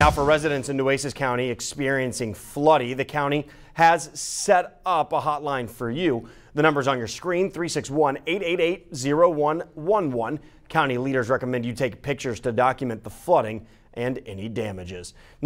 Now, for residents in Nueces County experiencing flooding, the county has set up a hotline for you. The number's on your screen, 361-888-0111. County leaders recommend you take pictures to document the flooding and any damages.